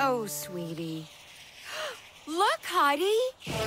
Oh, sweetie. Look, Heidi.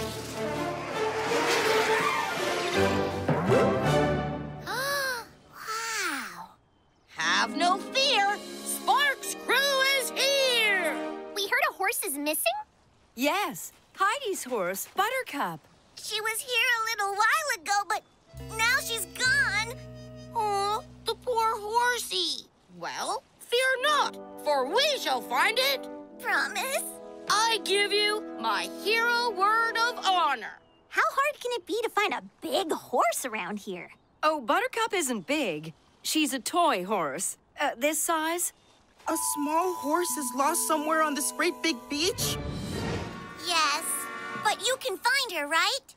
Wow. Have no fear. Sparks Crew is here. We heard a horse is missing? Yes, Heidi's horse, Buttercup. She was here a little while ago, but now she's gone. Oh, the poor horsey. Well, fear not, for we shall find it. Promise? I give you my hero word of honor. How hard can it be to find a big horse around here? Oh, Buttercup isn't big. She's a toy horse. This size? A small horse is lost somewhere on this great big beach? Yes, but you can find her, right?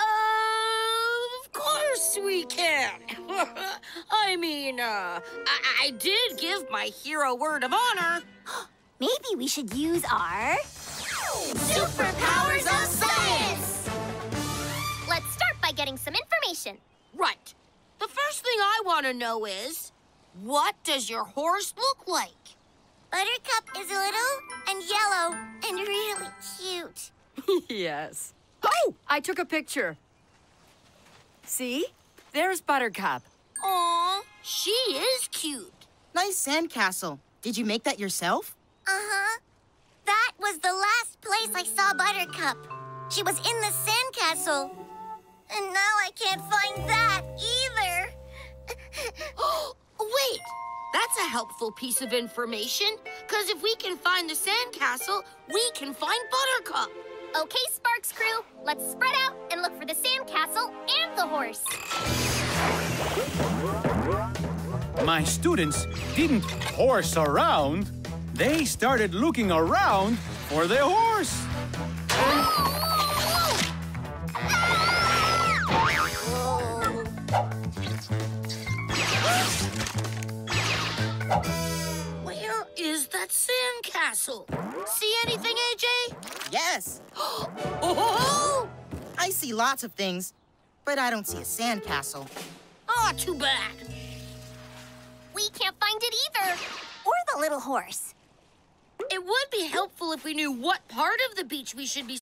Of course we can. I mean, I did give my hero word of honor. Maybe we should use our... Superpowers of science! Let's start by getting some information. Right. The first thing I want to know is, what does your horse look like? Buttercup is little and yellow and really cute. Yes. Oh, I took a picture. See? There's Buttercup. Aw, she is cute. Nice sandcastle. Did you make that yourself? Uh-huh. That was the last place I saw Buttercup. She was in the sandcastle. And now I can't find that either. Wait, that's a helpful piece of information. Because if we can find the sandcastle, we can find Buttercup. Okay, Sparks Crew, let's spread out and look for the sandcastle and the horse. My students didn't horse around. They started looking around for the horse. Where is that sandcastle? See anything, AJ? Yes. Oh! I see lots of things, but I don't see a sandcastle. Oh, too bad. We can't find it either. Or the little horse. It would be helpful if we knew what part of the beach we should be